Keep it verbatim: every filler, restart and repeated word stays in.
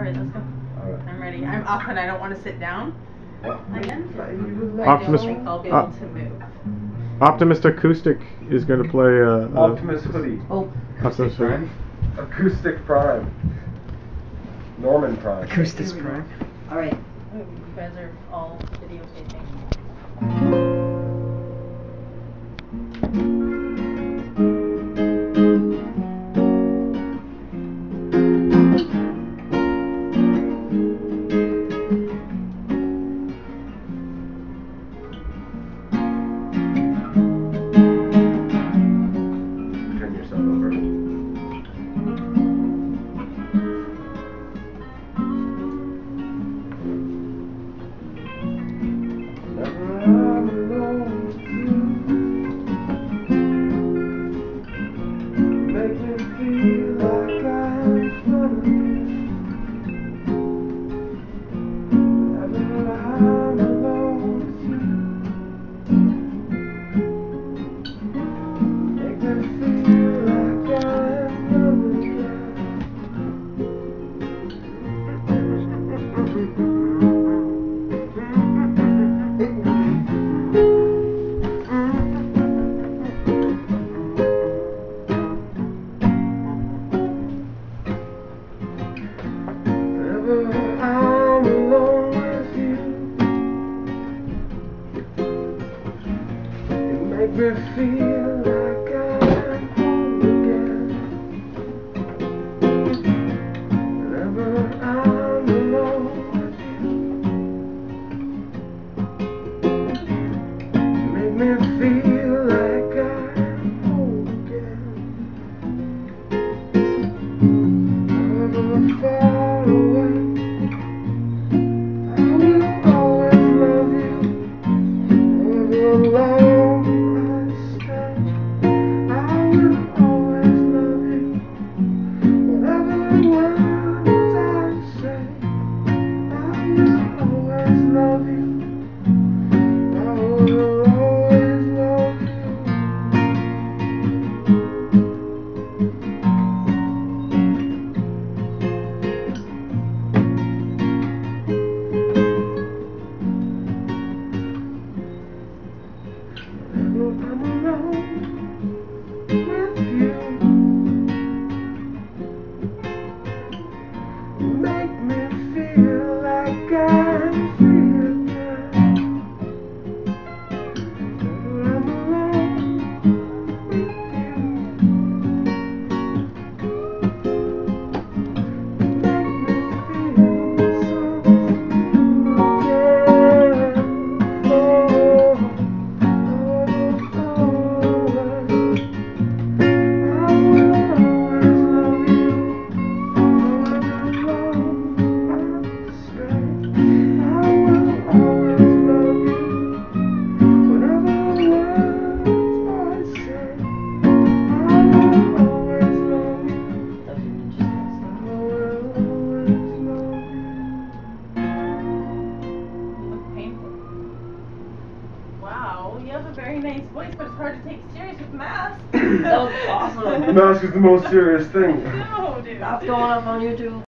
Alright, let's go. Alright. I'm ready. I'm up and I don't want to sit down again. Optimus, I don't think I'll be able uh, to move. Optimus Acoustic is going to play uh, uh, Optimus Hoodie. Oh. Optimus Prime. Acoustic Prime. Norman Prime. Acoustic Prime. Alright. You guys are all videotaping. Turn yourself over. Never I'm alone with you. Make me feel like I'm in front of you. Never I'm alone with you. Make me feel like I'm young again. Whenever I'm alone with you, you make me feel like I'm home again. Whenever I'm alone with you, you make me feel like I'm home again. However far away, I will always love you. However long I stay, I will always love you. Whatever words I say, I will always love you. I will always love you. Whenever I'm alone with you, you make me feel like I'm free again. Whenever I'm alone with you, you make me feel something again. Oh. Wow, you have a very nice voice, but it's hard to take serious with masks. That was awesome. The mask is the most serious thing. No, dude. That's going up on YouTube.